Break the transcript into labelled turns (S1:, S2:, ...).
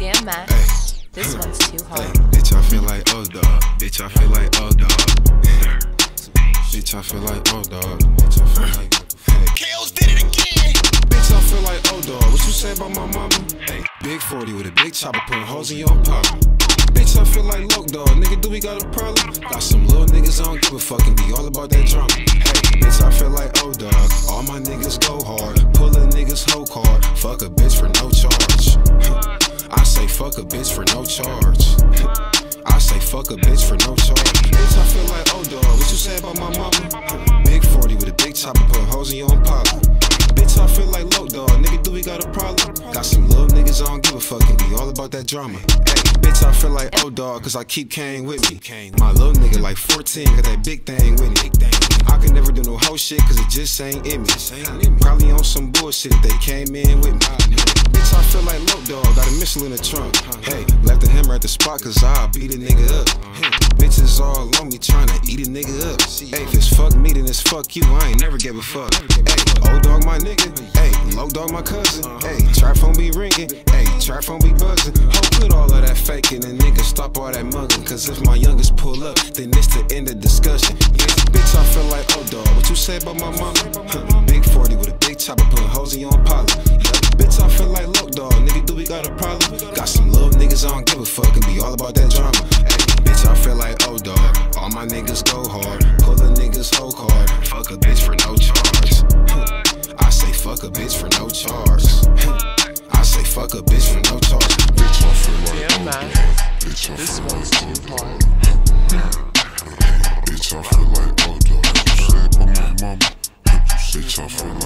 S1: Damn, Matt. This one's too hard.
S2: Bitch, I feel like oh dog. Bitch, I feel like oh dog. Bitch, I feel like oh dog. Bitch, I feel like KO's did it again. Bitch, I feel like oh dog. What you say about my mama? Hey, big 40 with a big chopper putting holes in your pop. Bitch, I feel like low dog. Nigga, do we got a problem? Got some little niggas I don't give a fuck and be all about that drama. Hey, bitch, I feel like oh dog. All my niggas go hard. Pull a niggas hoe card. Fuck a bitch for no charge. I say fuck a bitch for no charge. I say fuck a bitch for no charge. Bitch, I feel like oh dog. What you say about my mama? Big 40 with a big chopper putting holes in your Impala. Bitch, I feel like low dog. Nigga, do we got a problem? Got some little niggas I don't give a fuck and be all about that drama. Hey, bitch, I feel like oh dog, cause I keep Kane with me. My little nigga like 14, got that big thing with me. I can never do no hoe shit cause it just ain't in me. Probably on some bullshit if they came in with me. Bitch, I feel like low dog, got a missile in the trunk. Hey, left the hammer at the spot cause I'll beat a nigga up. Bitches all on me tryna eat a nigga up. Hey, if it's fuck me then it's fuck you, I ain't never gave a fuck. Hey, old dog my nigga, hey, low dog my cousin. Hey, trap phone be ringing, hey, trap phone be buzzing. Ho, put all of that faking and niggas stop all that mugging. Cause if my youngest pull up, then it's the end of discussion. Yeah, bitch, I feel like oh dog, what you say about my mama? Big 40 with a big chopper putting holes in your Impala. Bitch, I feel like low dog, nigga, do we got a problem? Got some little niggas I don't give a fuck and be all about that drama. Hey, bitch, I feel like oh dog, all my niggas go hard. Pull a niggas hoe card. Fuck a bitch for no charge. I say fuck a bitch for no charge. I say fuck a bitch for no charge. Bitch, I feel like
S1: Damn,
S2: oh
S1: Matt.
S2: dog. Bitch, I
S1: This
S2: feel
S1: one's
S2: like
S1: too
S2: oh
S1: hard.
S2: dog. Bitch, I feel like oh dog. You say about my mama. Bitch, I feel like